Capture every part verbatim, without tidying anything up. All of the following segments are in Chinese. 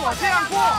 我这样过。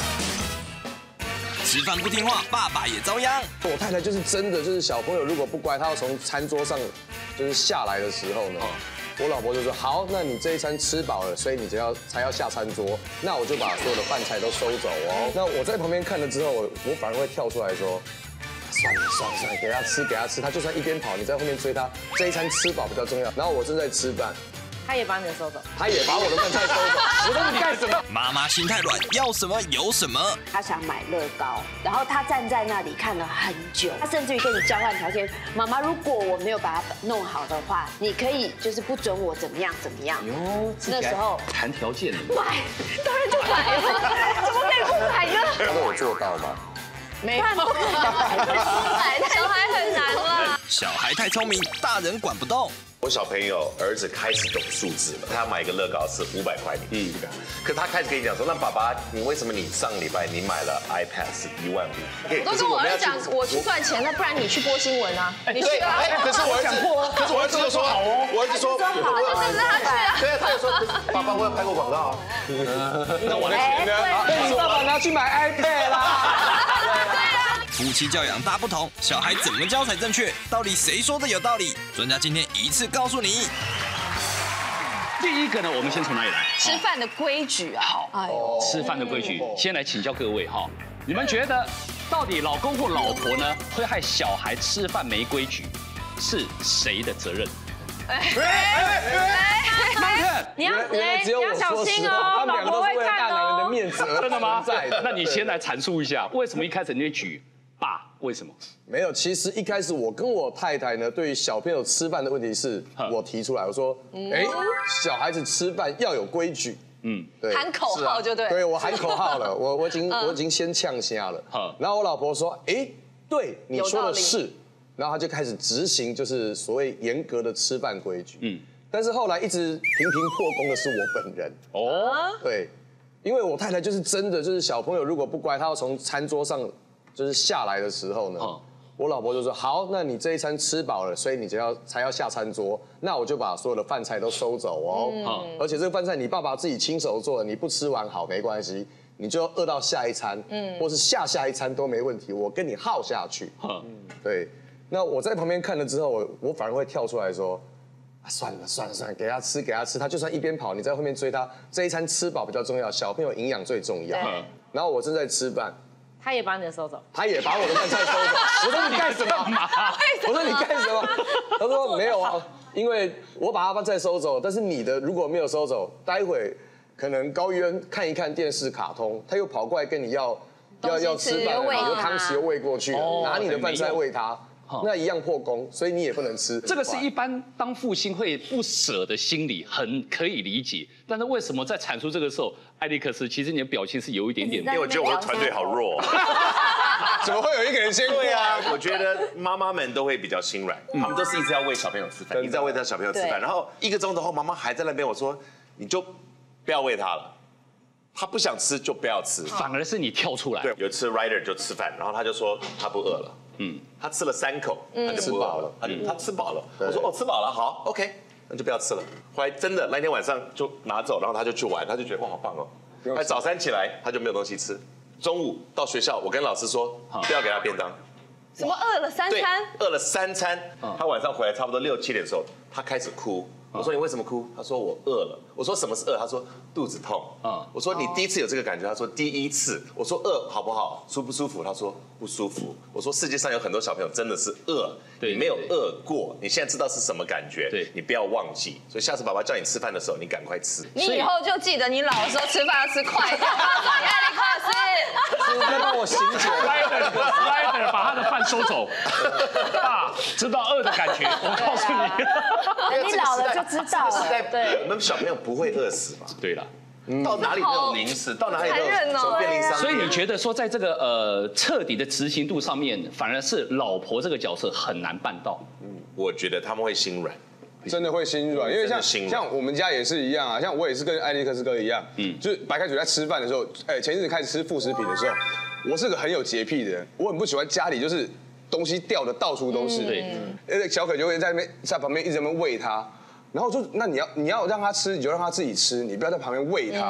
吃饭不听话，爸爸也遭殃。 我太太就是真的，就是小朋友如果不乖，他要从餐桌上就是下来的时候呢，我老婆就说好，那你这一餐吃饱了，所以你才要才要下餐桌，那我就把所有的饭菜都收走哦。那我在旁边看了之后，我我反而会跳出来说。 算了算了算了，给他吃给他吃，他就算一边跑，你在后面追他，这一餐吃饱比较重要。然后我正在吃饭， 他也把你的收走， 他也把我的饭菜收走。我说你干什么？ 妈妈心太软，要什么有什么。 他想买乐高，然后他站在那里看了很久，他甚至于跟你交换条件：妈妈，如果我没有把它弄好的话，你可以就是不准我怎么样怎么样。 哟， 那时候谈条件， 买，当然就买了，怎么可以不买呢？ 他都有做到吗？ 没办法， 小孩很难啦。 小孩太聪明，大人管不动。 我小朋友儿子开始懂数字了，他买一个乐高是五百块，你嗯，可他开始跟你讲说，那爸爸，你为什么你上礼拜你买了 iPad 是一万五？ 我都跟我儿子讲，我去赚钱，那不然你去播新闻啊，你去啊。 哎，可是我儿子，可是我儿子就说好哦，我儿子说， 那就是他去啊。 对啊，他就说，爸爸我有拍过广告啊， 那我的钱呢？被你爸爸拿去买 iPad 啦。 夫妻教养大不同，小孩怎么教才正确？到底谁说的有道理？专家今天一次告诉你。 第一个呢，我们先从哪里来？ 吃饭的规矩啊。 好，哎呦，吃饭的规矩，先来请教各位哈，你们觉得到底老公或老婆呢会害小孩吃饭没规矩，是谁的责任？哎哎哎！ 你要原来只有我说实话，他们两个都是为了大男人的面子而真的吗？ 在的。 那你先来阐述一下，为什么一开始你会举爸？为什么？ 没有，其实一开始我跟我太太呢，对于小朋友吃饭的问题是我提出来，我说，哎，小孩子吃饭要有规矩。嗯，对， 喊口号就对。 对我喊口号了，我我已经我已经先呛瞎了。然后我老婆说，哎，对，你说的是。然后他就开始执行，就是所谓严格的吃饭规矩。嗯。 但是后来一直频频破功的是我本人哦，对，因为我太太就是真的就是小朋友如果不乖，他要从餐桌上就是下来的时候呢，我老婆就说好，那你这一餐吃饱了，所以你就要才要下餐桌，那我就把所有的饭菜都收走哦，而且这个饭菜你爸爸自己亲手做的，你不吃完好没关系，你就饿到下一餐，嗯，或是下下一餐都没问题，我跟你耗下去，嗯，对，那我在旁边看了之后，我我反而会跳出来说。 啊、算了算了算了，给他吃给他吃，他就算一边跑，你在后面追他，这一餐吃饱比较重要，小朋友营养最重要。然后我正在吃饭， 他也把你的收走， 他也把我的饭菜收走。我说你干什么？我说你干什么？他说没有啊，因为我把他饭菜收走，但是你的如果没有收走，待会可能高一恩看一看电视卡通，他又跑过来跟你要要要吃饭，你就汤匙又喂过去了，拿你的饭菜喂他。 那一样破功，所以你也不能吃。 这个是一般当父亲会不舍的心理，很可以理解。但是为什么在阐述这个时候，艾利克斯，其实你的表情是有一点点， 因为我觉得我的团队好弱。 怎么会有一个人先过啊？ 我觉得妈妈们都会比较心软，他们都是一直要喂小朋友吃饭，一直要喂他小朋友吃饭，然后一个钟头后，妈妈还在那边，我说你就不要喂他了。 他不想吃就不要吃， 反而是你跳出来。 对，有一次 Ryder 就吃饭，然后他就说他不饿了，嗯，他吃了三口，他就不饿了，他就他吃饱了。我说哦吃饱了，好 ，OK， 那就不要吃了。后来真的那天晚上就拿走，然后他就去玩，他就觉得哇好棒哦。后来早餐起来他就没有东西吃，中午到学校我跟老师说不要给他便当。 什么饿了三餐？ 饿了三餐，他晚上回来差不多六七点的时候，他开始哭。 我说你为什么哭？他说我饿了。我说什么是饿？他说肚子痛。啊，我说你第一次有这个感觉？他说第一次。我说饿好不好？舒不舒服？他说不舒服。我说世界上有很多小朋友真的是饿，你没有饿过，你现在知道是什么感觉？对，你不要忘记。所以下次爸爸叫你吃饭的时候，你赶快吃。 你以后就记得，你老的时候吃饭要吃快一点。艾利克斯， 再帮我醒起来。 Ryder 把他的饭收走，爸知道饿的感觉。我告诉你， 你老了就知道了。 对，我们小朋友不会饿死嘛？ 对了。 到哪里都有零食，到哪里都有什么便利商店。 所以你觉得说，在这个呃彻底的执行度上面，反而是老婆这个角色很难办到。 嗯，我觉得他们会心软， 真的会心软，因为像像我们家也是一样啊，像我也是跟艾利克斯哥一样，嗯，就是白开水在吃饭的时候，哎，前一阵开始吃副食品的时候，我是个很有洁癖的人，我很不喜欢家里就是东西掉的到处都是，对，呃，小可就会在那边在旁边一直在那边喂他。 然后就那你要你要让他吃，你就让他自己吃，你不要在旁边喂他。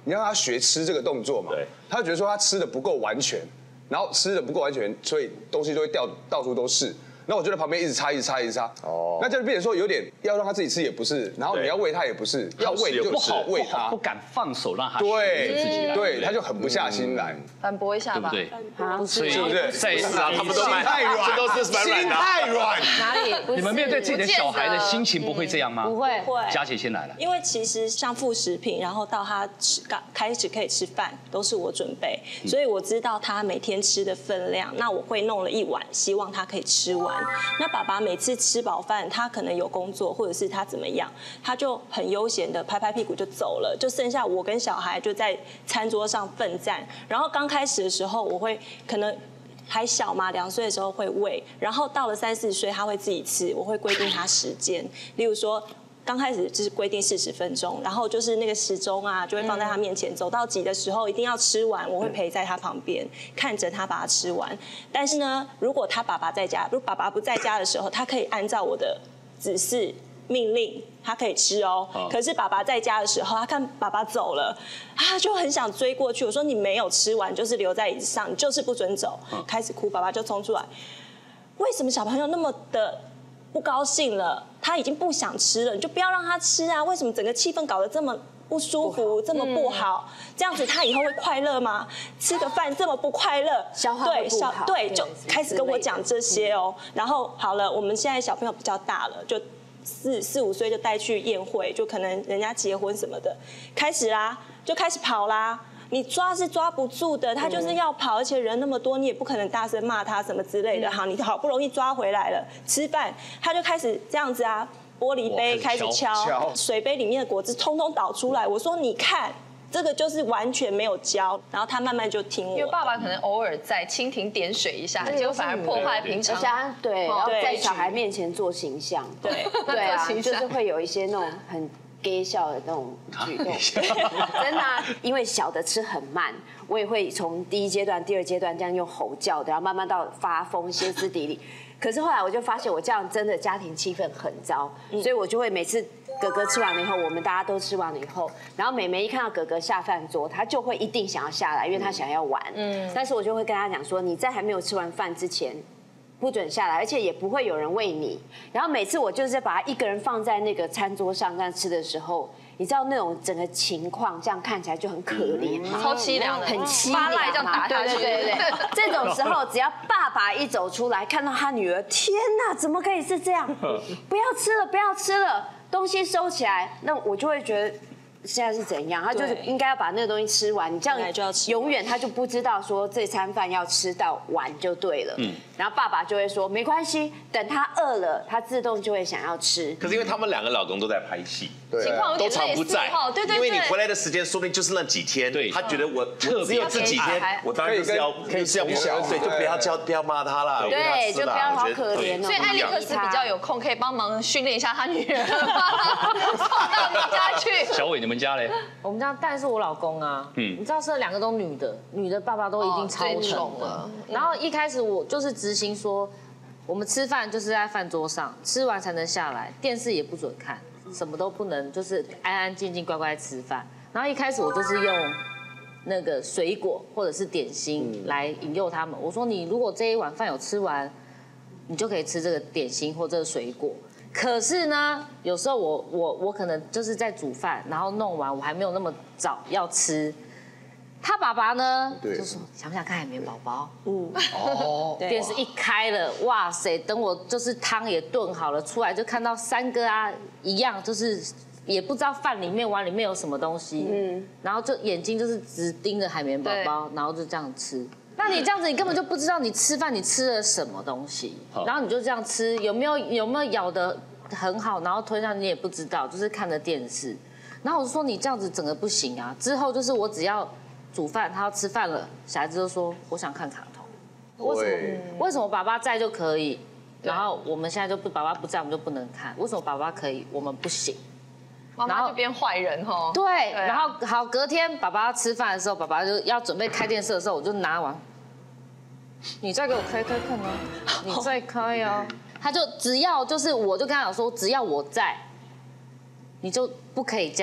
你让他学吃这个动作嘛， 对， 他就觉得说他吃的不够完全，然后吃的不够完全，所以东西就会掉到处都是。那我就在旁边一直擦，一直擦，一直擦。哦，那就变成说有点要让他自己吃也不是，然后你要喂他也不是，要喂就不好喂他， 不敢放手让他对自己来， 对，他就狠不下心来。 反驳一下吧， 对不对？ 所以是不是？在他们都心太软，这都是蛮软心的。 太软， 哪里？ 你们面对自己的小孩的心情不会这样吗？ 不会， 会。 佳琪先来了， 因为其实像副食品，然后到他吃刚开始可以吃饭，都是我准备，所以我知道他每天吃的分量，那我会弄了一碗，希望他可以吃完。那爸爸每次吃饱饭，他可能有工作，或者是他怎么样，他就很悠闲的拍拍屁股就走了，就剩下我跟小孩就在餐桌上奋战。然后刚开始的时候，我会可能还小嘛，两岁的时候会喂，然后到了三四岁他会自己吃，我会规定他时间，例如说。刚开始就是规定四十分钟，然后就是那个时钟啊，就会放在他面前，走到几的时候一定要吃完，我会陪在他旁边，看着他把它吃完。但是呢，如果他爸爸在家，如果爸爸不在家的时候，他可以按照我的指示命令，他可以吃哦。可是爸爸在家的时候，他看爸爸走了，他就很想追过去。我说你没有吃完，就是留在椅子上，你就是不准走。开始哭，爸爸就冲出来，为什么小朋友那么的？不高兴了，他已经不想吃了，你就不要让他吃啊！为什么整个气氛搞得这么不舒服，这么不好？这样子他以后会快乐吗？吃个饭这么不快乐， 消化会不好， 对，就开始跟我讲这些哦。然后好了，我们现在小朋友比较大了，就四四五岁就带去宴会，就可能人家结婚什么的，开始啦，就开始跑啦。你抓是抓不住的，他就是要跑，而且人那么多，你也不可能大声骂他什么之类的。好，你好不容易抓回来了，吃饭他就开始这样子啊，玻璃杯开始敲，水杯里面的果汁通通倒出来。我说你看，这个就是完全没有教，然后他慢慢就听我。 因为爸爸可能偶尔在蜻蜓点水一下，结果反而破坏平常。 而且他对，然后在小孩面前做形象， 对对啊，就是会有一些那种很。gay 笑的那种举动，真的、啊，因为小的吃很慢，我也会从第一阶段、第二阶段这样用吼叫的，然后慢慢到发疯、歇斯底里。可是后来我就发现，我这样真的家庭气氛很糟，所以我就会每次哥哥吃完了以后，我们大家都吃完了以后，然后妹妹一看到哥哥下饭桌，她就会一定想要下来，因为她想要玩。嗯，但是我就会跟她讲说，你在还没有吃完饭之前。不准下来，而且也不会有人喂你。然后每次我就是把他一个人放在那个餐桌上这样吃的时候，你知道那种整个情况，这样看起来就很可怜嘛， 超凄凉的， 很凄凉嘛， 这样打下去。 对对对对，这种时候只要爸爸一走出来，看到他女儿，天哪，怎么可以是这样？不要吃了，不要吃了，东西收起来。那我就会觉得。现在是怎样？他就是应该要把那个东西吃完，你这样永远他就不知道说这餐饭要吃到完就对了。嗯，然后爸爸就会说没关系，等他饿了，他自动就会想要吃。 可是因为他们两个老公都在拍戏， 情况有点都常不在， 对对对， 因为你回来的时间说不定就是那几天，对，他觉得我只有这几天，我当然就是要就是要对，就不要叫不要骂他啦， 对，就不要好可怜哦。 所以艾利克斯比较有空，可以帮忙训练一下他女儿，送到你家去。 小伟，你们家嘞？ 我们家当然是我老公啊，嗯，你知道是两个都女的，女的爸爸都一定超宠的。然后一开始我就是执行说，我们吃饭就是在饭桌上，吃完才能下来，电视也不准看，什么都不能，就是安安静静乖乖吃饭。然后一开始我就是用那个水果或者是点心来引诱他们。我说你如果这一碗饭有吃完，你就可以吃这个点心或这个水果。可是呢，有时候我我我可能就是在煮饭，然后弄完我还没有那么早要吃。他爸爸呢，就说想不想看海绵宝宝？嗯，哦，电视一开了，哇塞！等我就是汤也炖好了，出来就看到三个啊一样，就是也不知道饭里面碗里面有什么东西，嗯，然后就眼睛就是直盯着海绵宝宝，然后就这样吃。那你这样子，你根本就不知道你吃饭你吃了什么东西，然后你就这样吃，有没有有没有咬得很好，然后吞下你也不知道，就是看着电视。然后我就说你这样子整个不行啊。之后就是我只要煮饭，他要吃饭了，小孩子就说我想看卡通。为什么？为什么爸爸在就可以？然后我们现在就不爸爸不在，我们就不能看。为什么爸爸可以，我们不行？ 妈妈就变坏人哈。 对，然后好，隔天爸爸要吃饭的时候，爸爸就要准备开电视的时候，我就拿完，你再给我开开看啊，你再开啊。他就只要就是，我就跟他讲说，只要我在，你就不可以这样。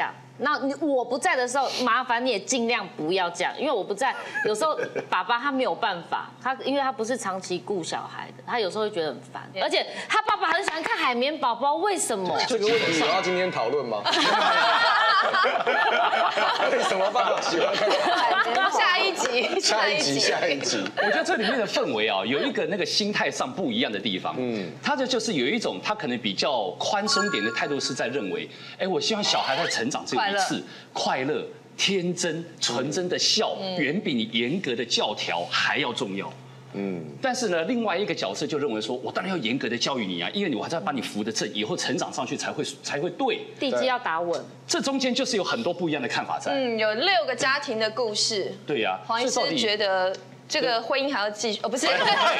那你我不在的时候，麻烦你也尽量不要这样，因为我不在，有时候爸爸他没有办法，他因为他不是长期顾小孩的，他有时候会觉得很烦，而且他爸爸很喜欢看海绵宝宝，为什么？ 这个问题有要今天讨论吗？为什么爸爸喜欢看海绵宝宝？ 下一集， 下一集，下一集。 我觉得这里面的氛围啊，有一个那个心态上不一样的地方。嗯，他这就是有一种他可能比较宽松点的态度，是在认为，哎，我希望小孩在成长只有一次，快乐、天真、纯真的笑，远比你严格的教条还要重要。嗯，但是呢，另外一个角色就认为说，我当然要严格的教育你啊，因为我还是要把你扶得正，以后成长上去才会才会对， 地基要打稳。 这中间就是有很多不一样的看法在。 嗯，有六个家庭的故事。 对呀， 黄医师觉得这个婚姻还要继续，哦，不是，不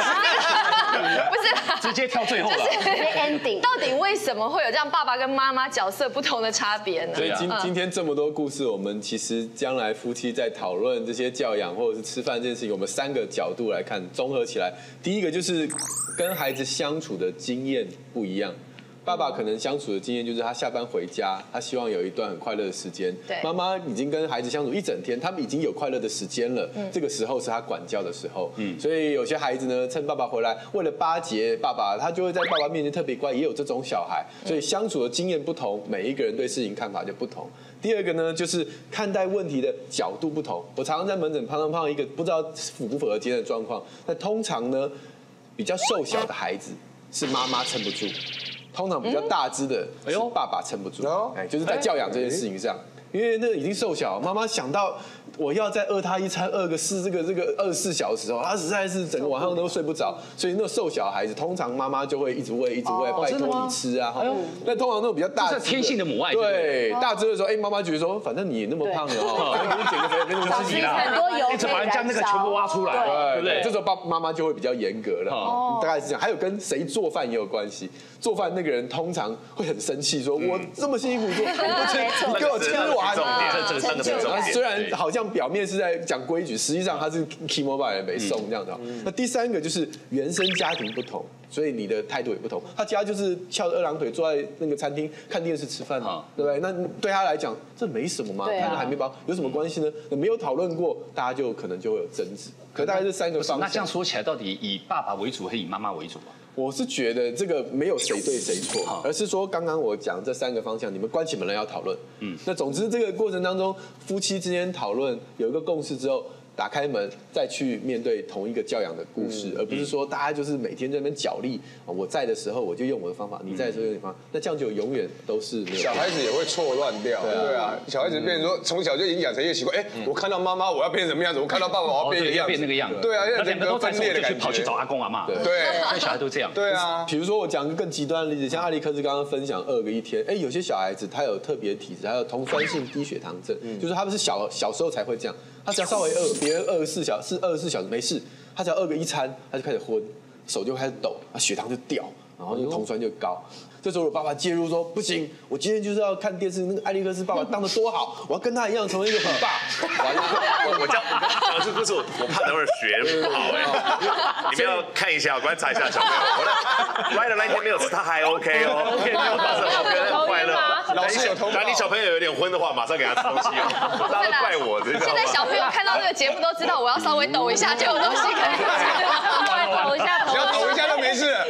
是， 直接跳最后了。 ending。 到底为什么会有这样爸爸跟妈妈角色不同的差别呢？ 所以今今天这么多故事，我们其实将来夫妻在讨论这些教养或者是吃饭这件事情，我们三个角度来看，综合起来，第一个就是跟孩子相处的经验不一样。爸爸可能相处的经验就是他下班回家，他希望有一段很快乐的时间。 对， 妈妈已经跟孩子相处一整天，他们已经有快乐的时间了。嗯，这个时候是他管教的时候。嗯，所以有些孩子呢，趁爸爸回来，为了巴结爸爸，他就会在爸爸面前特别乖，也有这种小孩。所以相处的经验不同，每一个人对事情看法就不同。第二个呢，就是看待问题的角度不同。我常常在门诊碰到碰到一个不知道符不符合今天的状况，那通常呢，比较瘦小的孩子是妈妈撑不住。通常比较大只的，是爸爸撑不住，哎，就是在教养这件事情上，因为那已经瘦小，妈妈想到我要再饿他一餐，饿个四这个这个二十四小时哦，他实在是整个晚上都睡不着，所以那个瘦小孩子，通常妈妈就会一直喂，一直喂，拜托你吃啊。那通常那种比较大， 这是天性的母爱。 对，大只的时候，哎，妈妈觉得说，反正你也那么胖了哦，反正给你减个肥，没什么事情啦， 很多油， 一直把人家那个全部挖出来，对不对？ 这时候爸妈妈就会比较严格了，大概是这样。还有跟谁做饭也有关系，做饭那个人通常会很生气，说我这么辛苦做，你给我吃完。 这个真的不重点。 虽然好像表面是在讲规矩，实际上他是 key mobile 也没送这样的。那第三个就是原生家庭不同，所以你的态度也不同。他家就是翘着二郎腿坐在那个餐厅看电视吃饭，对不对？那对他来讲这没什么嘛，看个海绵宝有什么关系呢？没有讨论过，大家就可能就会有争执。可大概是三个方向。 那这样说起来，到底以爸爸为主还是以妈妈为主啊？ 我是觉得这个没有谁对谁错，而是说刚刚我讲这三个方向，你们关起门来要讨论。嗯，那总之这个过程当中，夫妻之间讨论有一个共识之后，打开门再去面对同一个教养的故事，而不是说大家就是每天在那边角力。我在的时候我就用我的方法，你在的时候用你的方法，那这样就永远都是没有。 小孩子也会错乱掉，对啊，小孩子变成说从小就已经养成一个习惯，哎，我看到妈妈我要变成什么样子，我看到爸爸我要变变那个样子， 对啊， 两个都分裂的感觉，跑去找阿公阿妈， 对， 那小孩都这样， 对啊。 比如说我讲个更极端的例子，像阿力克斯刚刚分享饿个一天，哎，有些小孩子他有特别体质，还有酮酸性低血糖症，就是他们是小小时候才会这样。他只要稍微饿，别人二十四小是二十四小时没事，他只要饿个一餐，他就开始昏，手就开始抖，啊，血糖就掉，然后那个酮酸就高。这时候我爸爸介入说：“不行，我今天就是要看电视，那个艾利克斯爸爸当得多好，我要跟他一样成为一个虎爸。” 完了，我讲讲这故事，我怕等会儿学不好哎。你们要看一下，观察一下小朋友。我来的那天没有吃，他还 OK 哦 ，OK 没有发生 OK， 很快乐。 老师有偷假如你小朋友有点昏的话，马上给他吃东西哦。大家都怪我， 现在小朋友看到这个节目都知道，我要稍微抖一下就有东西可以吃。 抖一下， 只要抖一下就没事。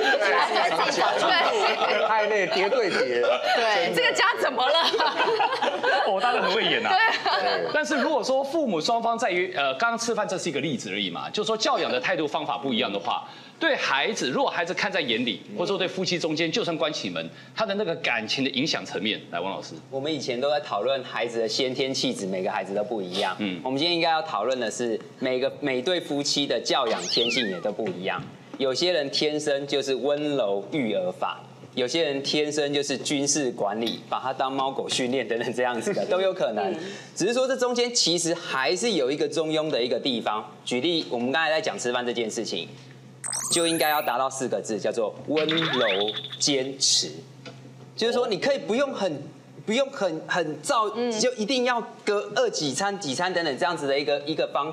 对。 太累，叠对叠。 对，这个家怎么了？ 我当然很会演呐。对。但是如果说父母双方在于呃，刚刚吃饭这是一个例子而已嘛，就是说教养的态度方法不一样的话，对孩子，如果孩子看在眼里，或者说对夫妻中间，就算关起门，他的那个感情的影响层面，来，王老师。 我们以前都在讨论孩子的先天气质，每个孩子都不一样。嗯。我们今天应该要讨论的是每个每对夫妻的教养天性也都不一样。有些人天生就是温柔育儿法。有些人天生就是军事管理，把他当猫狗训练等等这样子的都有可能。只是说这中间其实还是有一个中庸的一个地方。举例，我们刚才在讲吃饭这件事情，就应该要达到四个字，叫做温柔坚持。就是说，你可以不用很不用很很照，就一定要隔饿几餐几餐等等这样子的一个一个方法。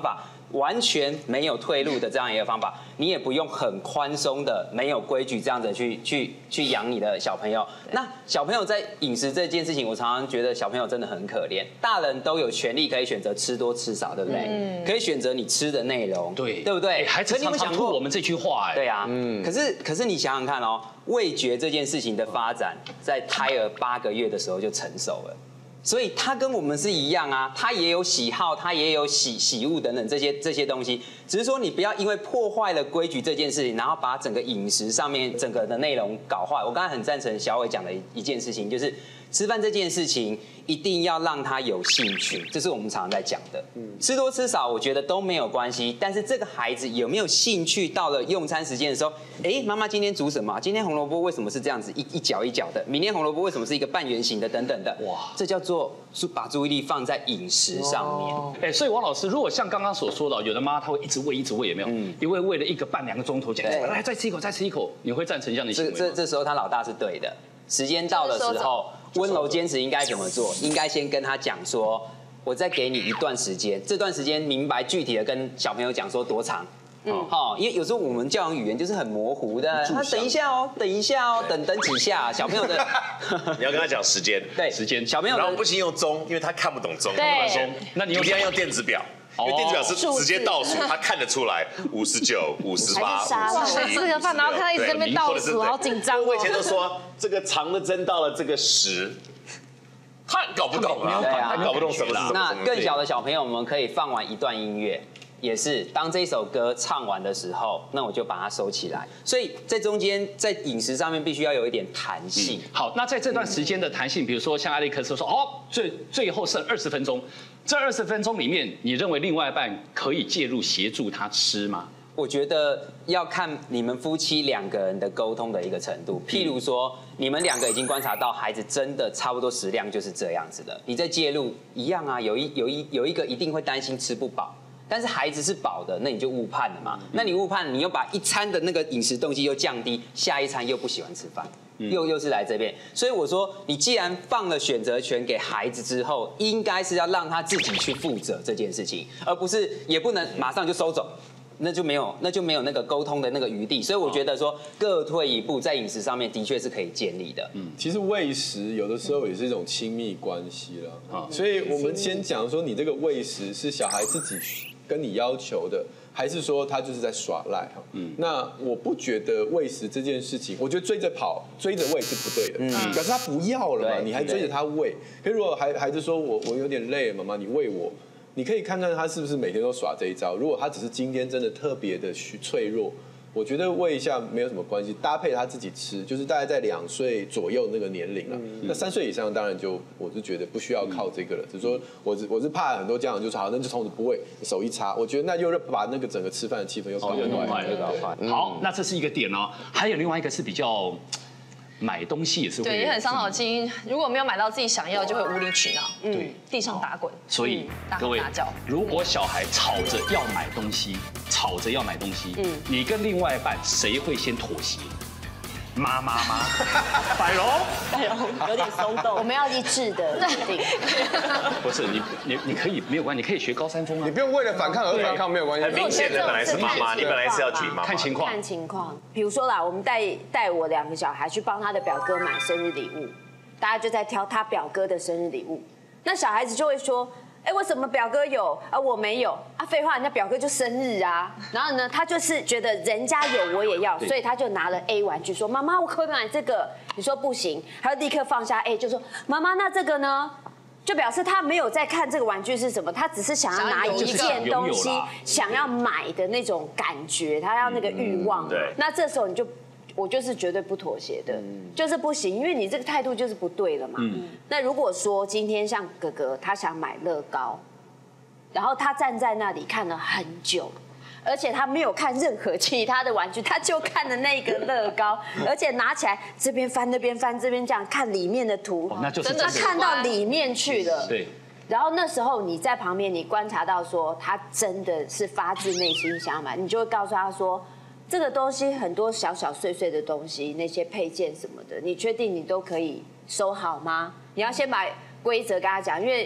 完全没有退路的这样一个方法，你也不用很宽松的、没有规矩这样子去去去养你的小朋友。那小朋友在饮食这件事情，我常常觉得小朋友真的很可怜。大人都有权利可以选择吃多吃少，对不对？嗯、可以选择你吃的内容， 对对不对？ 孩子常常吐我们这句话，哎， 对啊，嗯。可是可是你想想看哦，味觉这件事情的发展，在胎儿八个月的时候就成熟了。所以他跟我们是一样啊，他也有喜好，他也有喜喜恶等等这些这些东西，只是说你不要因为破坏了规矩这件事情，然后把整个饮食上面整个的内容搞坏。我刚才很赞成小伟讲的一件事情，就是吃饭这件事情一定要让他有兴趣，这是我们常常在讲的。吃多吃少，我觉得都没有关系，但是这个孩子有没有兴趣，到了用餐时间的时候，哎，妈妈今天煮什么？今天红萝卜为什么是这样子一一角一角的？明天红萝卜为什么是一个半圆形的？等等的，哇，这叫做把注意力放在饮食上面。 哎，所以王老师，如果像刚刚所说的，有的妈妈她会一直喂，一直喂，有没有？嗯，一喂喂了一个半两个钟头，讲来再吃一口，再吃一口，你会赞成这样的行为吗？ 这这时候他老大是对的，时间到的时候。温柔坚持应该怎么做？应该先跟他讲说，我再给你一段时间，这段时间明白具体的跟小朋友讲说多长。嗯，好，因为有时候我们教养语言就是很模糊的，他等一下哦，等一下哦，等等几下，小朋友的， 你要跟他讲时间， 对， 时间， 小朋友， 然后不行用钟，因为他看不懂钟， 对， 钟，那你一定要用电子表。因为电子表是直接倒数，他看得出来五十九、五十八、五十七。 吃个饭，然后看他一直在那边倒数，好紧张。 我以前都说这个长的针到了这个十，他搞不懂啊，他搞不懂什么是什么。 那更小的小朋友，我们可以放完一段音乐。也是，当这首歌唱完的时候，那我就把它收起来。所以在中间，在饮食上面必须要有一点弹性。 嗯、好，那在这段时间的弹性，比如说像艾利克斯说，哦，最最后剩二十分钟，这二十分钟里面，你认为另外一半可以介入协助他吃吗？ 我觉得要看你们夫妻两个人的沟通的一个程度。譬如说，你们两个已经观察到孩子真的差不多食量就是这样子的，你在介入一样啊，有一有一有一个一定会担心吃不饱。但是孩子是饱的，那你就误判了嘛。那你误判，你又把一餐的那个饮食动机又降低，下一餐又不喜欢吃饭，又又是来这边。所以我说，你既然放了选择权给孩子之后，应该是要让他自己去负责这件事情，而不是也不能马上就收走，那就没有那就没有那个沟通的那个余地。所以我觉得说，各退一步，在饮食上面的确是可以建立的。 嗯，其实喂食有的时候也是一种亲密关系了啊。所以我们先讲说，你这个喂食是小孩自己跟你要求的，还是说他就是在耍赖哈？嗯，那我不觉得喂食这件事情，我觉得追着跑、追着喂是不对的。嗯，表示他不要了嘛，你还追着他喂。可是如果孩孩子说我我有点累，妈妈你喂我，你可以看看他是不是每天都耍这一招。如果他只是今天真的特别的虚脆弱，我觉得喂一下没有什么关系，搭配他自己吃，就是大概在两岁左右那个年龄了。嗯、那三岁以上当然就我是觉得不需要靠这个了，只是说我是我是怕很多家长就说好，那就从此不喂，手一插，我觉得那又把那个整个吃饭的气氛又搞坏了。好，那这是一个点哦，还有另外一个是比较。买东西也是会对，也很伤脑筋。如果没有买到自己想要，就会无理取闹， 对， 地上打滚。 所以各位，如果小孩吵着要买东西，吵着要买东西，嗯，你跟另外一半谁会先妥协？妈妈吗？百荣， 百荣有点松动。 我们要一致的决定。 不是你你你可以没有关系，你可以学高山峰啊。 你不用为了反抗而反抗，没有关系。 很明显的本来是妈妈，你本来是要举妈妈。 看情况。 看情况。比如说啦，我们带带我两个小孩去帮他的表哥买生日礼物，大家就在挑他表哥的生日礼物，那小孩子就会说。哎，为什么表哥有啊我没有啊？废话，人家表哥就生日啊。然后呢，他就是觉得人家有我也要，所以他就拿了 A 玩具说：“妈妈，我可不可以买这个？”你说不行，他就立刻放下 A， 就说：“妈妈，那这个呢？”就表示他没有在看这个玩具是什么，他只是想要拿一件东西，想要买的那种感觉，他要那个欲望。对。那这时候你就。我就是绝对不妥协的，就是不行，因为你这个态度就是不对了嘛。那如果说今天像哥哥他想买乐高，然后他站在那里看了很久，而且他没有看任何其他的玩具，他就看了那个乐高，而且拿起来这边翻那边翻这边这样看里面的图，真的看到里面去了。对。然后那时候你在旁边，你观察到说他真的是发自内心想要买，你就会告诉他说。这个东西很多小小碎碎的东西，那些配件什么的，你确定你都可以收好吗？你要先把规则跟他讲，因为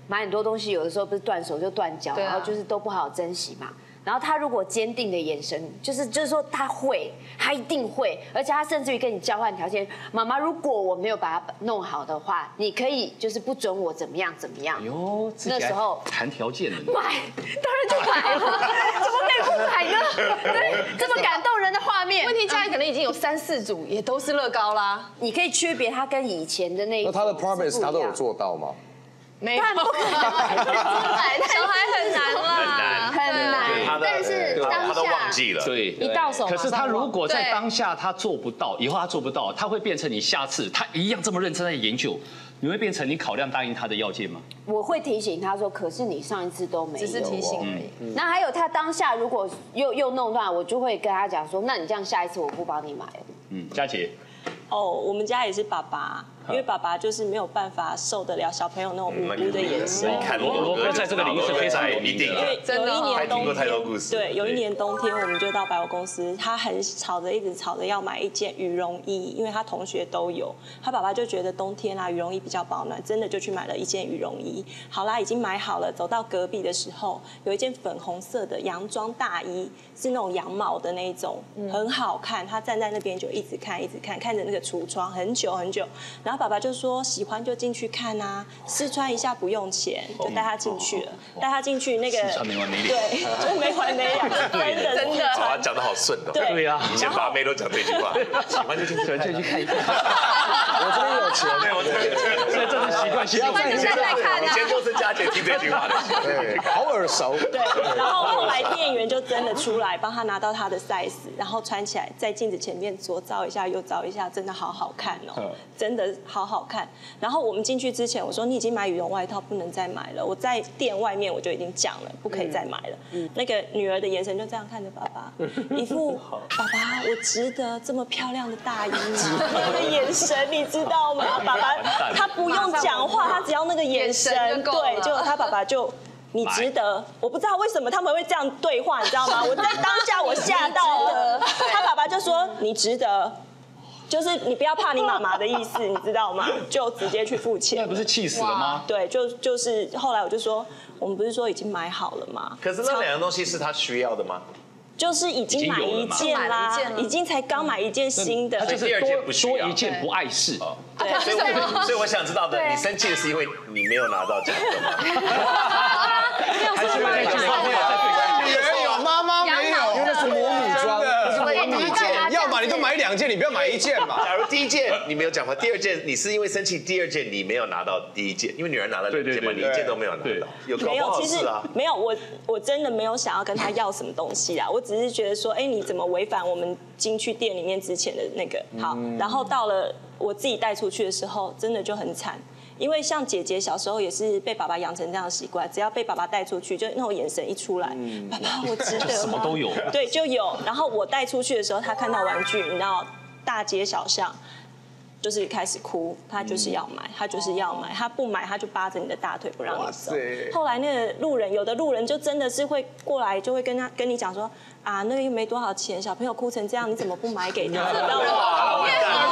买很多东西，有的时候不是断手就断脚，然后就是都不好好珍惜嘛。然后他如果坚定的眼神，就是就是说他会，他一定会，而且他甚至于跟你交换条件，妈妈，如果我没有把它弄好的话，你可以就是不准我怎么样怎么样。 哟， 那时候谈条件了， 买，当然就买了，怎么可以不买呢？对，这么感动人的画面。 问题家里可能已经有三四组，也都是乐高啦。 你可以区别他跟以前的那一。 那他的 promise 他都有做到吗？ 没有， 不可能，小孩很难啦， 很难。但是当他都忘记了， 对， 一到手。 可是他如果在当下他做不到，以后他做不到，他会变成你下次他一样这么认真在研究，你会变成你考量答应他的要件吗？ 我会提醒他说，可是你上一次都没有， 只是提醒而已。 那还有他当下如果又又弄乱，我就会跟他讲说，那你这样下一次我不帮你买了。 嗯，佳姐。 哦，我们家也是爸爸，因为爸爸就是没有办法受得了小朋友那种无辜的眼神。 罗罗哥在这个领域是非常有名的， 因为有一年冬天， 对， 对，有一年冬天我们就到百货公司，他很吵着，一直吵着要买一件羽绒衣，因为他同学都有，他爸爸就觉得冬天啊羽绒衣比较保暖，真的就去买了一件羽绒衣。好啦，已经买好了，走到隔壁的时候，有一件粉红色的洋装大衣，是那种羊毛的那一种，很好看。他站在那边就一直看，一直看，看着那个橱窗很久很久，然后爸爸就说喜欢就进去看啊，试穿一下不用钱，就带他进去了，带他进去那个试穿没完没了， 对，就没完没了，真的真的， 他讲的好顺哦， 对呀， 以前把妹都讲这句话，喜欢就进去， 就去看一看， 我这边有钱， 对，我这边， 所以这是习惯性， 喜欢就再来看， 以前都是佳姐听这句话的， 对，好耳熟， 对，然后后来店员就真的出来帮他拿到他的 size， 然后穿起来在镜子前面左照一下右照一下，真的好好看哦，真的好好看。然后我们进去之前，我说你已经买羽绒外套，不能再买了。我在店外面我就已经讲了，不可以再买了。嗯、那个女儿的眼神就这样看着爸爸，一副爸爸我值得这么漂亮的大衣吗？那个眼神你知道吗？爸爸他不用讲话，他只要那个眼神，对，结果他爸爸就。你值得，我不知道为什么他们会这样对话，你知道吗？我在当下我吓到了，他爸爸就说你值得，就是你不要怕你妈妈的意思，你知道吗？就直接去付钱。 那不是气死了吗？ 对，就就是后来我就说，我们不是说已经买好了吗？ 可是那两样东西是他需要的吗？ 就是已经买一件啦，已经才刚买一件新的， 他就是第二件不需要， 多一件不碍事。 对， 所以我所以我想知道的，你生气的是因为你没有拿到奖的吗？ 还是因为这句话没有在对？ 女儿有，妈妈没有，因为那是母女装，那是母女装。要么你就买两件，你不要买一件嘛。 假如第一件你没有讲话，第二件你是因为生气，第二件你没有拿到第一件，因为女儿拿了两件嘛，你一件都没有拿到，有没有？其实没有，我我真的没有想要跟他要什么东西啦，我只是觉得说，哎，你怎么违反我们进去店里面之前的那个好，然后到了我自己带出去的时候，真的就很惨。因为像姐姐小时候也是被爸爸养成这样的习惯，只要被爸爸带出去，就那种眼神一出来，嗯、爸爸我值得吗？ 什么都有。 对，就有。然后我带出去的时候，他看到玩具，你知道，大街小巷，就是开始哭，他就是要买，他就是要买，他不买他就扒着你的大腿不让你走。后来那个路人，有的路人就真的是会过来，就会跟他跟你讲说，啊，那个又没多少钱，小朋友哭成这样，你怎么不买给他？你知道吗？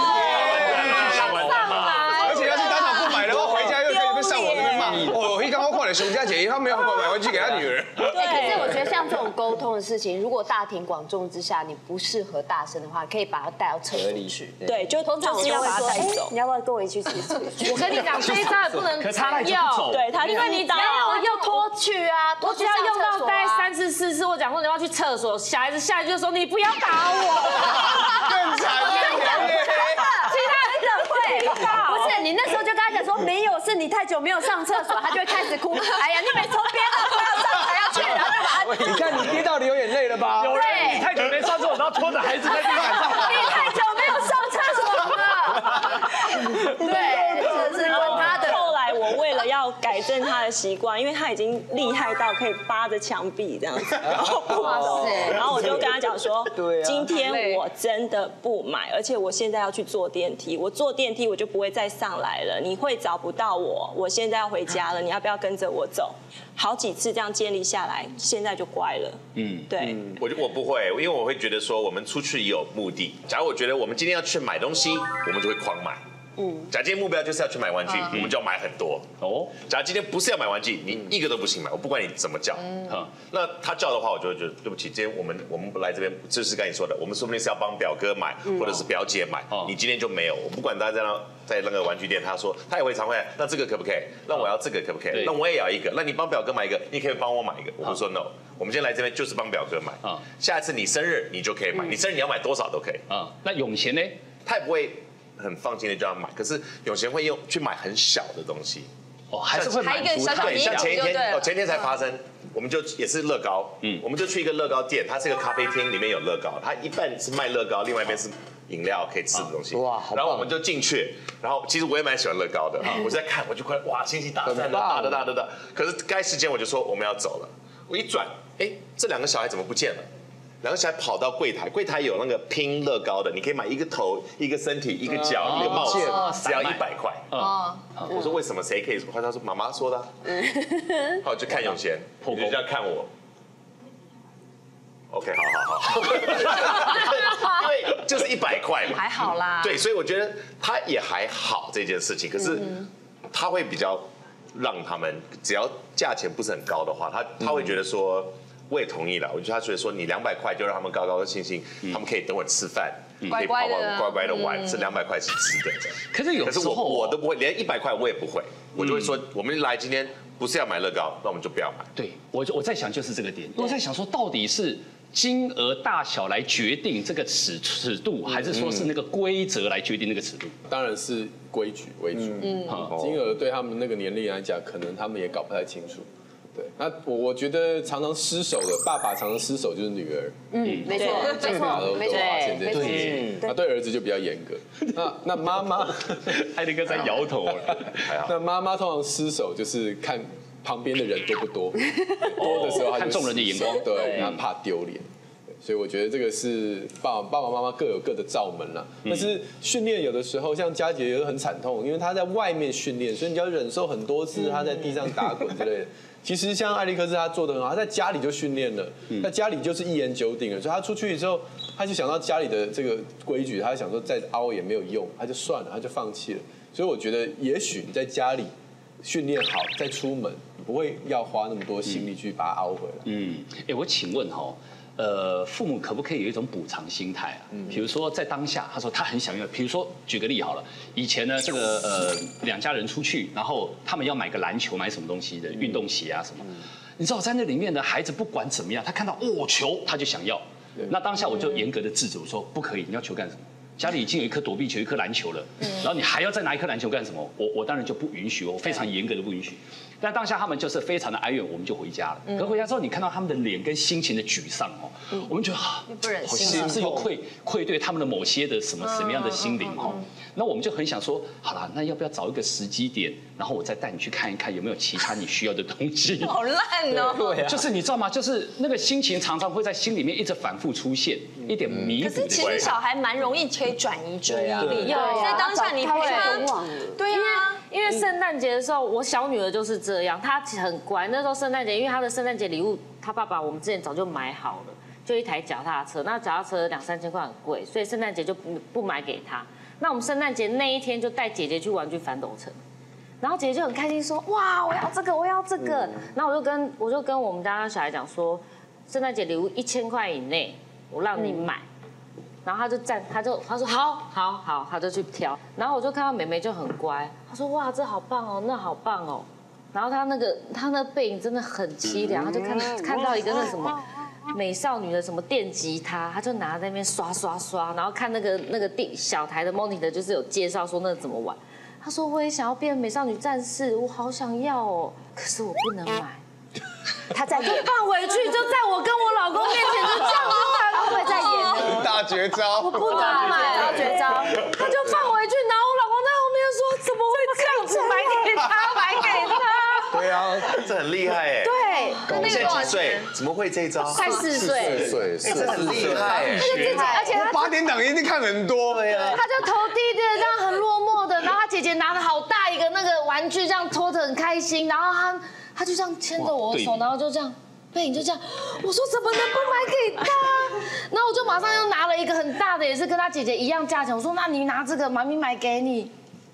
而且要是当场不买的话，回家又可以被上网那边骂。哦，我一刚刚换了熊家姐，他没有买回去给他女儿。 对，可是我觉得像这种沟通的事情，如果大庭广众之下你不适合大声的话，可以把他带到厕所去。 对，就通常我就会把他带走。 你要不要跟我一起去厕所？ 我跟你讲，这一招也不能常用。 对，他因为你只要又拖去啊， 我只要用到大概三次四次，我讲说你要去厕所，小孩子下去就说你不要打我， 更惨更惨。 其他人真的会，不是你那时候就跟他讲说没有，是你太久没有上厕所，他就会开始哭。哎呀，你每从边上快要上才要去，然后就把他。 你看你跌到流眼泪了吧？ 有人你太久没上厕所，然后拖着孩子在地板上。 你太久没有上厕所了。对，这是问他的。 后来我为了要改正他的习惯，因为他已经厉害到可以扒着墙壁这样子，然后不走，然后我就跟他讲说，今天我真的不买，而且我现在要去坐电梯，我坐电梯我就不会再上来了，你会找不到我，我现在要回家了，你要不要跟着我走？好几次这样建立下来，现在就乖了。嗯，对， 我我不会，因为我会觉得说我们出去也有目的。假如我觉得我们今天要去买东西，我们就会狂买。 嗯，假如今天目标就是要去买玩具，我们就要买很多。哦，假如今天不是要买玩具，你一个都不行买，我不管你怎么叫。嗯，那他叫的话，我就会觉得对不起，今天我们我们来这边就是跟你说的，我们说不定是要帮表哥买，或者是表姐买，你今天就没有。我不管大家在那在那个玩具店，他说他也会常会，那这个可不可以？那我要这个可不可以？那我也要一个。那你帮表哥买一个，你可以帮我买一个。我就说 no， 我们今天来这边就是帮表哥买。啊，下一次你生日你就可以买，你生日你要买多少都可以。啊， 那永贤呢？ 他也不会很放心的就要买，可是永贤会用去买很小的东西。 哦，还是会买一个小小对，像前一天哦，前天才发生，我们就也是乐高，嗯，我们就去一个乐高店，它是一个咖啡厅，里面有乐高，它一半是卖乐高，另外一边是饮料可以吃的东西。哇，然后我们就进去，然后其实我也蛮喜欢乐高的，我就在看，我就快哇，星星大战大的大的大，可是该时间我就说我们要走了，我一转，哎，这两个小孩怎么不见了？两个小孩跑到柜台，柜台有那个拼乐高的，你可以买一个头、一个身体、一个脚、一个帽子，只要一百块。哦，我说为什么？谁可以？他说妈妈说的。嗯，好，就看永贤，你就这样看我。OK， 好好好。因为就是一百块嘛， 还好啦。 对，所以我觉得他也还好这件事情，可是他会比较让他们，只要价钱不是很高的话，他他会觉得说。我也同意了，我觉得他觉得说你两百块就让他们高高兴兴，他们可以等会吃饭，可以跑跑乖乖的玩，这两百块是值得的。 可是有时候我都不会，连一百块我也不会，我就会说我们来今天不是要买乐高，那我们就不要买。 对，我我在想就是这个点，我在想说到底是金额大小来决定这个尺尺度，还是说是那个规则来决定那个尺度？ 当然是规矩为主，嗯，金额对他们那个年龄来讲，可能他们也搞不太清楚。对，那我我觉得常常失手的爸爸常常失手就是女儿， 嗯，没错，没错， 没错，这件事情，那对儿子就比较严格。那那妈妈， 艾迪哥在摇头了。 那妈妈通常失手就是看旁边的人多不多，多的时候看众人的眼光， 对，他怕丢脸。所以我觉得这个是爸爸爸妈妈各有各的罩门啦。但是训练有的时候，像佳杰也很惨痛，因为他在外面训练，所以你要忍受很多次他在地上打滚之类的。其实像艾利克斯他做的很好，他在家里就训练了，在家里就是一言九鼎了。所以他出去之后，他就想到家里的这个规矩，他想说再凹也没有用，他就算了，他就放弃了。所以我觉得，也许你在家里训练好，再出门，不会要花那么多心力去把它凹回来。 嗯，哎，我请问哈。呃，父母可不可以有一种补偿心态啊？比如说在当下，他说他很想要，比如说举个例好了，以前呢，这个呃两家人出去，然后他们要买个篮球，买什么东西的运动鞋啊什么，你知道在那里面的孩子不管怎么样，他看到哦球他就想要，那当下我就严格的制止我说不可以，你要球干什么？家里已经有一颗躲避球，一颗篮球了，然后你还要再拿一颗篮球干什么？我我当然就不允许，我非常严格的不允许。但当下他们就是非常的哀怨，我们就回家了。可回家之后，你看到他们的脸跟心情的沮丧哦，我们觉得啊， 不忍心， 是不是又愧愧对他们的某些的什么什么样的心灵哦？那我们就很想说，好了，那要不要找一个时机点，然后我再带你去看一看有没有其他你需要的东西？ 好烂哦！ 对，就是你知道吗？就是那个心情常常会在心里面一直反复出现，一点弥补。 可是其实小孩蛮容易可以转移注意力， 对， 在当下你陪他，对呀。 因为圣诞节的时候，我小女儿就是这样，她很乖。那时候圣诞节，因为她的圣诞节礼物，她爸爸我们之前早就买好了，就一台脚踏车。那脚踏车两三千块很贵，所以圣诞节就不不买给她。那我们圣诞节那一天就带姐姐去玩具反斗城，然后姐姐就很开心说：“哇，我要这个，我要这个。”然后我就跟我就跟我们家小孩讲说，圣诞节礼物一千块以内，我让你买。然后他就站，他就他说好，好，好，他就去挑。然后我就看到妹妹就很乖，她说哇，这好棒哦，那好棒哦。然后她那个她那背影真的很凄凉，她就看看到一个那什么美少女的什么电吉他，她就拿在那边刷刷刷，然后看那个那个电小台的 monitor 就是有介绍说那怎么玩。她说我也想要变美少女战士，我好想要哦，可是我不能买。他再就放回去，就在我跟我老公面前就这样子他会再演的大绝招， 我不能买，绝招，他就放回去，然后我老公在后面说怎么会这样子买给他，买给他。 对啊，这很厉害哎。 对， 你现在几岁？怎么会这一招？ 快四岁， 岁， 这很厉害哎。 而且他八点档一定看很多。 对啊。 他就头低低的这样很落寞的，然后他姐姐拿了好大一个那个玩具，这样拖着很开心，然后他。他就这样牵着我的手，然后就这样，背影就这样。我说怎么能不买给他？然后我就马上又拿了一个很大的，也是跟他姐姐一样价钱。我说那你拿这个，妈咪买给你。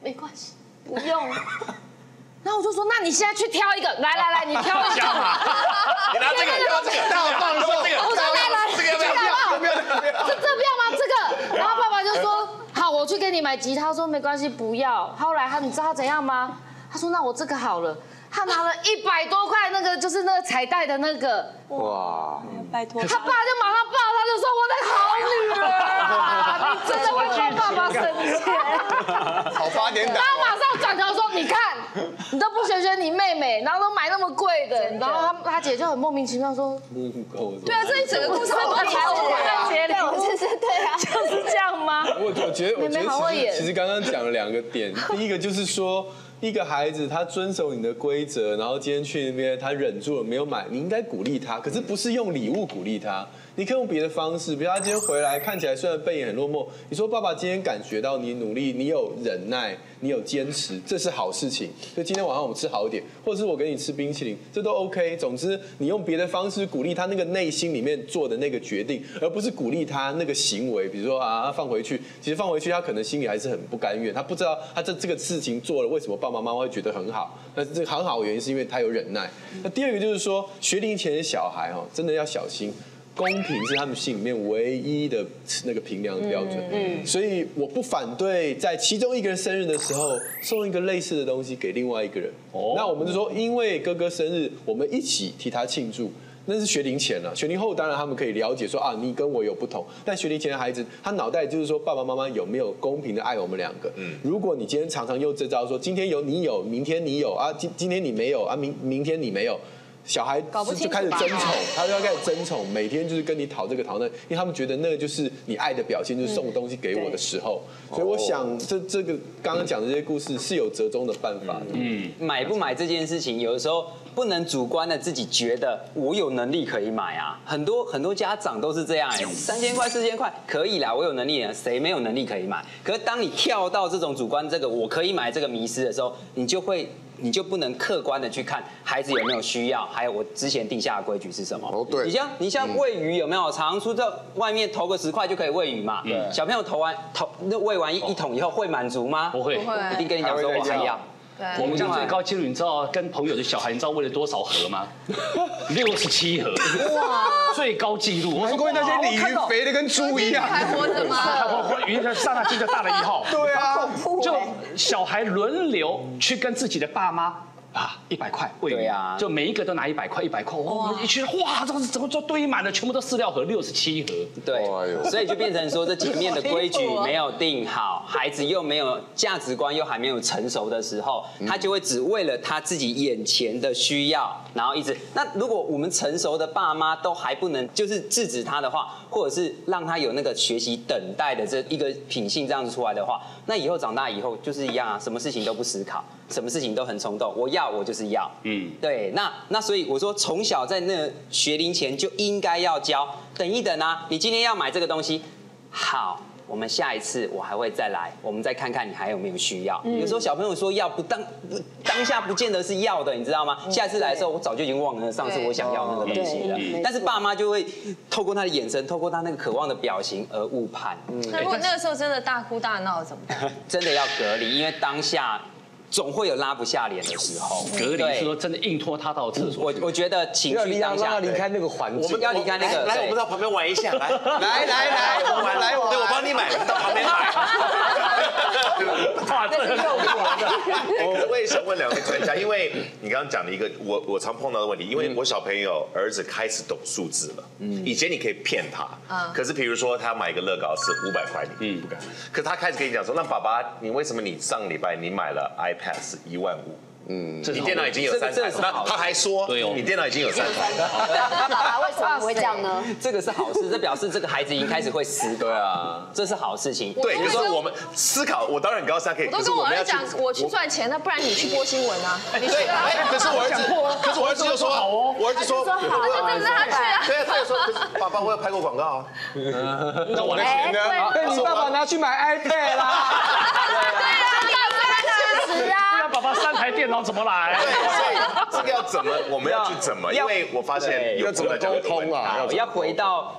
没关系，不用。然后我就说，那你现在去挑一个，来来来，你挑一个。 你拿这个，挑这个，大放送这个。 我说来来， 这个要不要？ 不要，不要，这这不要吗？这个。然后爸爸就说，好，我去给你买吉他。他说没关系，不要。后来他，你知道他怎样吗？他说那我这个好了。他拿了一百多块那个，就是那个彩带的那个。哇， 拜托。 他爸就马上抱，他就说我的好女儿，你真的会让爸爸生气。 好八点档。 他马上转头说，你看，你都不学学你妹妹，然后都买那么贵的，然后他他姐就很莫名其妙说， 对啊，这一整个故事都蛮好的， 对，就是对啊， 就是这样吗？ 我我觉得我觉得其实其实刚刚讲了两个点，第一个就是说。一个孩子他遵守你的规则，然后今天去那边他忍住了没有买，你应该鼓励他，可是不是用礼物鼓励他，你可以用别的方式，比如他今天回来看起来虽然背影很落寞，你说爸爸今天感觉到你努力，你有忍耐，你有坚持，这是好事情。所以今天晚上我们吃好一点，或者是我给你吃冰淇淋，这都 OK。总之你用别的方式鼓励他那个内心里面做的那个决定，而不是鼓励他那个行为，比如说啊放回去，其实放回去他可能心里还是很不甘愿，他不知道他这这个事情做了为什么爸爸妈妈会觉得很好，那这个很好的原因是因为他有忍耐。那第二个就是说学龄前的小孩哦，真的要小心。公平是他们心里面唯一的那个评量的标准，嗯，所以我不反对在其中一个人生日的时候送一个类似的东西给另外一个人。哦，那我们就说，因为哥哥生日，我们一起替他庆祝。那是学龄前了，学龄后当然他们可以了解说啊，你跟我有不同。但学龄前的孩子，他脑袋就是说爸爸妈妈有没有公平的爱我们两个。嗯，如果你今天常常用这招说，今天有你有，明天你有啊，今今天你没有啊，明明天你没有。小孩就开始争宠，他就要开始争宠，每天就是跟你讨这个讨那，因为他们觉得那个就是你爱的表现，就是送东西给我的时候。所以我想，这这个刚刚讲的这些故事是有折中的办法的。 嗯，买不买这件事情，有的时候不能主观的自己觉得我有能力可以买啊。很多很多家长都是这样，哎，三千块四千块可以啦，我有能力，谁没有能力可以买？可是当你跳到这种主观这个我可以买这个迷思的时候，你就会。你就不能客观的去看孩子有没有需要，还有我之前定下的规矩是什么？哦，对。你像你像喂鱼有没有？常出在外面投个十块就可以喂鱼嘛？对。小朋友投完投那喂完一一桶以后会满足吗？ 不会， 不会。一定跟你讲说我还要。 我们家最高纪录，你知道跟朋友的小孩，你知道喂了多少盒吗？六十七盒。哇！最高纪录。 难怪那些鲤鱼肥的跟猪一样。 还活着吗？ 还活活鱼的刹那间就大了一号。 对啊。 就小孩轮流去跟自己的爸妈。啊，一百块喂鱼啊，就每一个都拿一百块，一百块，哇，一群哇，这怎么就堆满了，全部都饲料盒，六十七盒。 对，所以就变成说，这前面的规矩没有定好，孩子又没有价值观，又还没有成熟的时候，他就会只为了他自己眼前的需要，然后一直。那如果我们成熟的爸妈都还不能就是制止他的话，或者是让他有那个学习等待的这一个品性这样子出来的话，那以后长大以后就是一样啊，什么事情都不思考，什么事情都很冲动，我要。我就是要，嗯，对，那那所以我说，从小在那学龄前就应该要教，等一等啊，你今天要买这个东西，好，我们下一次我还会再来，我们再看看你还有没有需要。嗯、有时候小朋友说要不当不当下不见得是要的，你知道吗？下一次来的时候，我早就已经忘了上次我想要那个东西了。但是爸妈就会透过他的眼神，透过他那个渴望的表情而误判。 那如果那个时候真的大哭大闹怎么办？ 真的要隔离，因为当下。总会有拉不下脸的时候， 隔离是说真的硬拖他到厕所。 我我觉得情绪当下， 让他离开那个环境， 我们要离开那个。 来，我们到旁边玩一下，来来来来，我们来， 对我帮你买，到旁边买。 哇，这很有玩的。 我我也想问两位专家，因为你刚刚讲的一个我我常碰到的问题，因为我小朋友儿子开始懂数字了，嗯，以前你可以骗他，嗯，可是比如说他买一个乐高是五百块，你不敢，可是他开始跟你讲说，那爸爸，你为什么你上礼拜你买了 iPad 是一万五？嗯，你电脑已经有三台，那他还说，对哦，你电脑已经有三台。 那爸爸为什么会这样呢？ 这个是好事，这表示这个孩子已经开始会思考。对啊，这是好事情。 对，就是我们思考，我当然很高兴可以。 我都跟我儿子讲，我去赚钱，那不然你去播新闻啊。 对，可是我儿子，可是我儿子就说好哦，我儿子说， 我就跟他去啊。 对啊，他也说，爸爸我有拍过广告啊。 那我的钱呢？被你爸爸拿去买 iPad 啦。 对啊。 不然爸爸三台电脑怎么来？ 对，所以这个要怎么，我们要去怎么？因为我发现要怎么沟通啊？ 要回到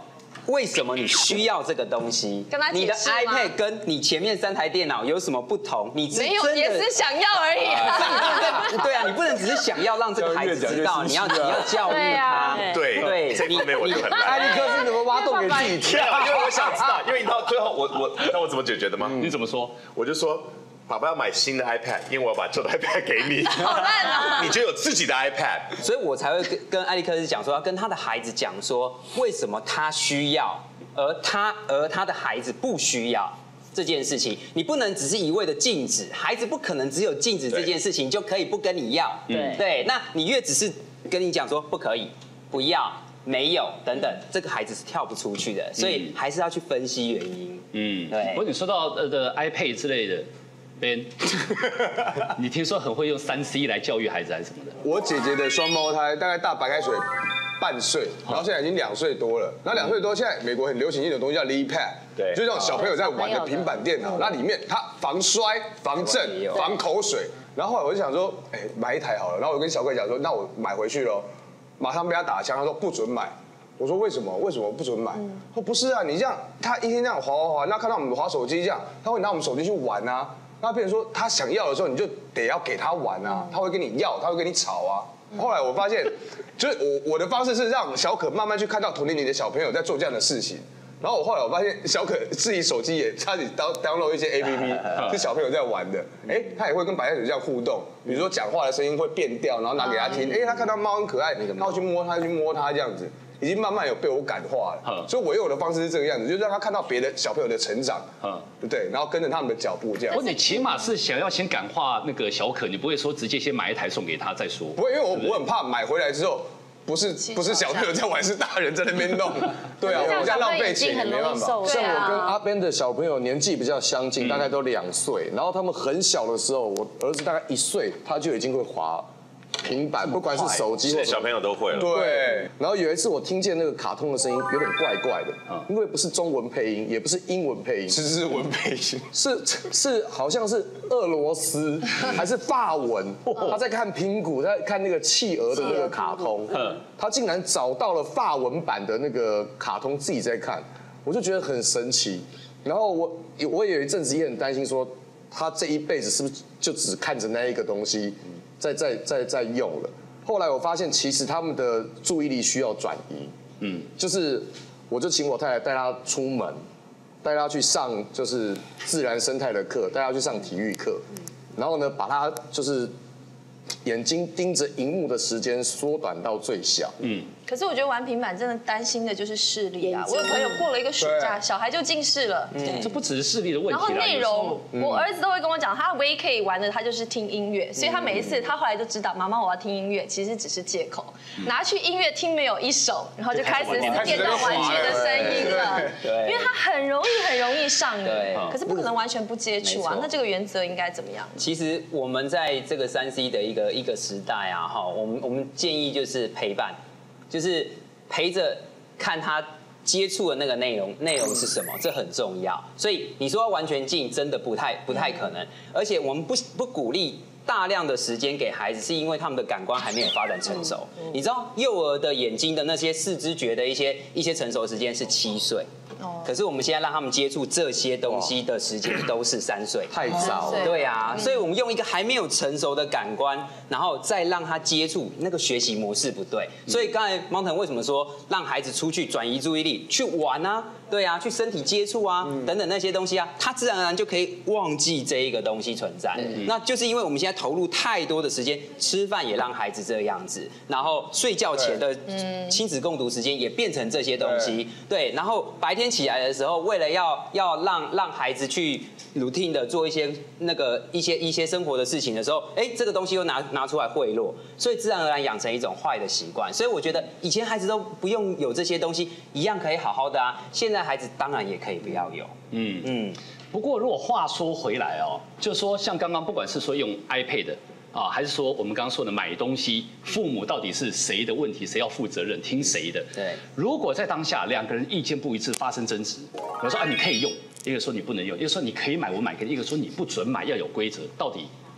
为什么你需要这个东西？ 跟他你的解释吗 iPad 跟你前面三台电脑有什么不同？你是没有， 真的也是想要而已啊。 对啊，你不能只是想要让这个孩子知道，你要你要教育他。 对对， 这方面我就很烂。 艾利克是怎么挖洞给自己跳？ 因为我想知道，因为你到最后我我你知道我怎么解决的吗？ 你怎么说？ 我就说。爸爸要买新的 iPad， 因为我要把旧的 iPad 给你。 好烂啊！ 你就有自己的 iPad， 所以我才会跟跟艾利克斯讲说，要跟他的孩子讲说，为什么他需要，而他而他的孩子不需要这件事情。你不能只是一味的禁止，孩子不可能只有禁止这件事情就可以不跟你要。 对对，那你越只是跟你讲说不可以、不要、没有等等，这个孩子是跳不出去的，所以还是要去分析原因。嗯，对。 不过你说到呃的 iPad 之类的。Ben， 你听说很会用三 C 来教育孩子还是什么的？ 我姐姐的双胞胎大概大白开水半岁，然后现在已经两岁多了。那两岁多，现在美国很流行一种东西叫 LeapPad， 对，就这种小朋友在玩的平板电脑，那里面它防摔、防震、防口水。然后后来我就想说，哎，买一台好了。然后我跟小鬼讲说，那我买回去喽，马上被他打枪，他说不准买。我说为什么？为什么不准买？他说不是啊，你这样他一天这样滑滑滑，那看到我们滑手机这样，他会拿我们手机去玩啊。那变成说他想要的时候，你就得要给他玩啊，他会跟你要，他会跟你吵啊。后来我发现，就是我我的方式是让小可慢慢去看到同年龄的小朋友在做这样的事情。然后我后来我发现，小可自己手机也他自己 download 一些 A P P， 是小朋友在玩的。哎，他也会跟白开水这样互动，比如说讲话的声音会变调，然后拿给他听。哎，他看到猫很可爱，他会去摸它，去摸它这样子。已经慢慢有被我感化了，所以我用的方式是这个样子，就是让他看到别的小朋友的成长，对不对？然后跟着他们的脚步这样。 不，你起码是想要先感化那个小可，你不会说直接先买一台送给他再说。 不会，因为我我很怕买回来之后，不是不是小朋友在玩，是大人在那边弄。对啊，我这样浪费钱也没办法。像我跟阿 Ben 的小朋友年纪比较相近，大概都两岁，然后他们很小的时候，我儿子大概一岁，他就已经会滑平板，不管是手机或小朋友都会了。 对。然后有一次我听见那个卡通的声音有点怪怪的，因为不是中文配音，也不是英文配音， 是日文配音， 是是好像是俄罗斯还是法文。他在看拼谷，在看那个企鹅的那个卡通，他竟然找到了法文版的那个卡通，自己在看，我就觉得很神奇。然后我我也有一阵子也很担心说，他这一辈子是不是就只看着那一个东西？在在在在用了，后来我发现其实他们的注意力需要转移，嗯，就是我就请我太太带她出门，带她去上就是自然生态的课，带她去上体育课，然后呢把她就是眼睛盯着荧幕的时间缩短到最小，嗯。 可是我觉得玩平板真的担心的就是视力啊！我有朋友过了一个暑假，小孩就近视了。 嗯，这不只是视力的问题。 然后内容，我儿子都会跟我讲，他唯一可以玩的，他就是听音乐。所以他每一次，他后来就知道，妈妈我要听音乐，其实只是借口。拿去音乐听没有一首，然后就开始是电动玩具的声音了。对，因为他很容易很容易上瘾。对，可是不可能完全不接触啊。那这个原则应该怎么样？ 其实我们在这个三 C 的一个一个时代啊，哈，我们我们建议就是陪伴。就是陪着看他接触的那个内容，内容是什么，这很重要。所以你说完全禁，真的不太不太可能。而且我们不不鼓励大量的时间给孩子，是因为他们的感官还没有发展成熟。你知道幼儿的眼睛的那些视知觉的一些一些成熟时间是七岁。可是我们现在让他们接触这些东西的时间都是三岁， 太早了。 对啊，所以我们用一个还没有成熟的感官，然后再让他接触，那个学习模式不对。所以刚才 Mountain 为什么说让孩子出去转移注意力，去玩啊，对啊，去身体接触啊，等等那些东西啊，他自然而然就可以忘记这一个东西存在。那就是因为我们现在投入太多的时间，吃饭也让孩子这样子，然后睡觉前的亲子共读时间也变成这些东西，对，然后白天起来的时候，为了要要让让孩子去 routine 的做一些那个一些一些生活的事情的时候，哎，这个东西又拿拿出来贿赂，所以自然而然养成一种坏的习惯。所以我觉得以前孩子都不用有这些东西，一样可以好好的啊。现在孩子当然也可以不要有。嗯嗯。 不过如果话说回来哦，就说像刚刚不管是说用 iPad 啊，还是说我们刚刚说的买东西，父母到底是谁的问题，谁要负责任，听谁的？ 对。 如果在当下两个人意见不一致，发生争执，我说啊你可以用，一个说你不能用，一个说你可以买，我买给你，一个说你不准买，要有规则，到底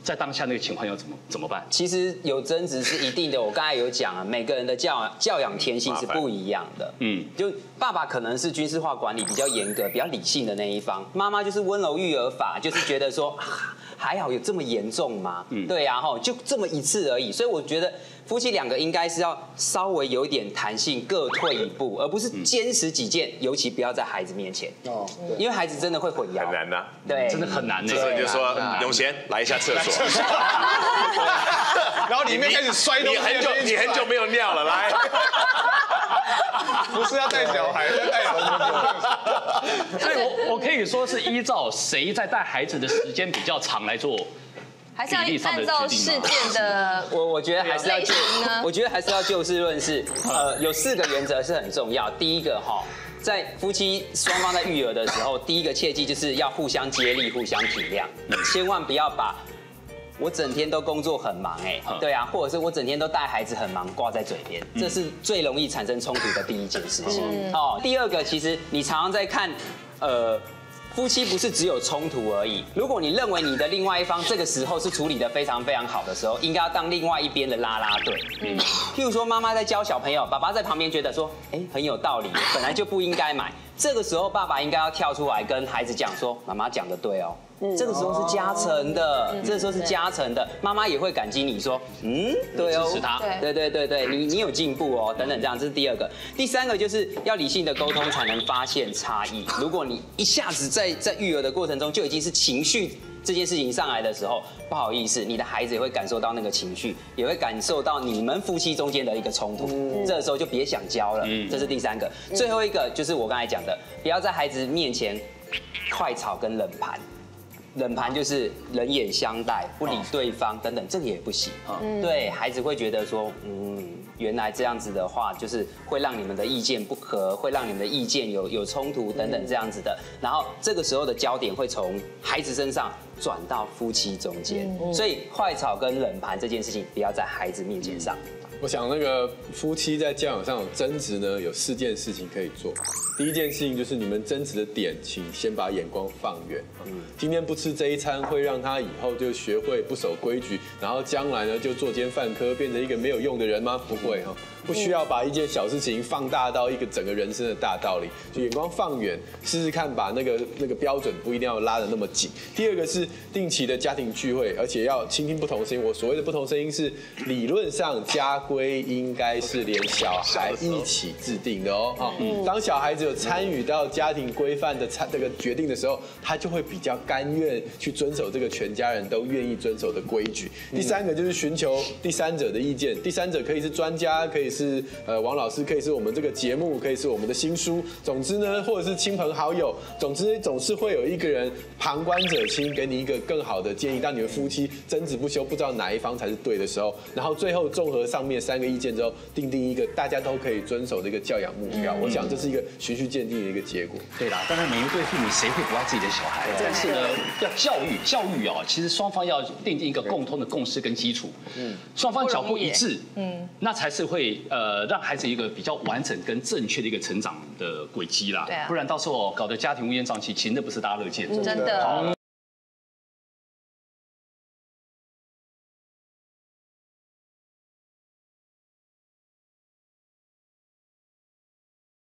在当下那个情况要怎么怎么办？ 其实有争执是一定的，我刚才有讲啊，每个人的教教养天性是不一样的。嗯，就爸爸可能是军事化管理比较严格、比较理性的那一方，妈妈就是温柔育儿法，就是觉得说还好有这么严重吗？嗯，对呀，哈，就这么一次而已。所以我觉得夫妻两个应该是要稍微有一点弹性，各退一步，而不是坚持己见，尤其不要在孩子面前。哦，因为孩子真的会混淆。 很难呐， 对， 真的很难。 这时候你就说永贤来一下厕所， 然后里面开始摔东西， 你很久你很久没有尿了，来。 不是要带小孩，要带老公。 所以我我可以说是依照谁在带孩子的时间比较长来做。 还是要按照事件的， 我我觉得还是要就，我觉得还是要就事论事。呃，有四个原则是很重要。第一个哈，在夫妻双方在育儿的时候，第一个切记就是要互相接力、互相体谅，千万不要把我整天都工作很忙哎，对啊，或者是我整天都带孩子很忙挂在嘴边，这是最容易产生冲突的第一件事情。哦，第二个其实你常常在看，呃。夫妻不是只有冲突而已。如果你认为你的另外一方这个时候是处理得非常非常好的时候，应该要当另外一边的啦啦队。嗯，譬如说妈妈在教小朋友，爸爸在旁边觉得说，哎，很有道理，本来就不应该买。这个时候爸爸应该要跳出来跟孩子讲说，妈妈讲的对哦。这个时候是加成的，这个时候是加成的，妈妈也会感激你说，嗯，对哦， 支持他， 对对对对，你你有进步哦，等等这样，这是第二个。第三个就是要理性的沟通才能发现差异。如果你一下子在在育儿的过程中就已经是情绪这件事情上来的时候，不好意思，你的孩子也会感受到那个情绪，也会感受到你们夫妻中间的一个冲突，嗯、这个时候就别想教了。嗯、这是第三个，最后一个就是我刚才讲的，不要在孩子面前快吵跟冷盘。冷盘就是冷眼相待，不理对方等等，这个也不行。嗯、对孩子会觉得说，嗯，原来这样子的话，就是会让你们的意见不合，会让你们的意见有有冲突等等这样子的。然后这个时候的焦点会从孩子身上转到夫妻中间，嗯、所以快吵跟冷盘这件事情不要在孩子面前上。 我想那个夫妻在教养上有争执呢，有四件事情可以做。第一件事情就是你们争执的点，请先把眼光放远。嗯，今天不吃这一餐，会让他以后就学会不守规矩，然后将来呢就作奸犯科，变成一个没有用的人吗？不会哈，不需要把一件小事情放大到一个整个人生的大道理，就眼光放远，试试看把那个那个标准不一定要拉得那么紧。第二个是定期的家庭聚会，而且要倾听不同声音。我所谓的不同声音是理论上家规应该是连小孩一起制定的哦。哈，当小孩子有参与到家庭规范的这个决定的时候，他就会比较甘愿去遵守这个全家人都愿意遵守的规矩。第三个就是寻求第三者的意见，第三者可以是专家，可以是呃王老师，可以是我们这个节目，可以是我们的新书，总之呢，或者是亲朋好友，总之总是会有一个人旁观者清，给你一个更好的建议。当你们夫妻争执不休，不知道哪一方才是对的时候，然后最后综合上面三个意见之后，定定一个大家都可以遵守的一个教养目标。我想这是一个循序渐进的一个结果。 对啦，当然每一对父母谁会不爱自己的小孩？但是呢，要教育教育啊，其实双方要奠定一个共通的共识跟基础。嗯，双方脚步一致，嗯，那才是会呃让孩子一个比较完整跟正确的一个成长的轨迹啦。对啊，不然到时候搞得家庭乌烟瘴气，其实那不是大家乐见的。 真的。好。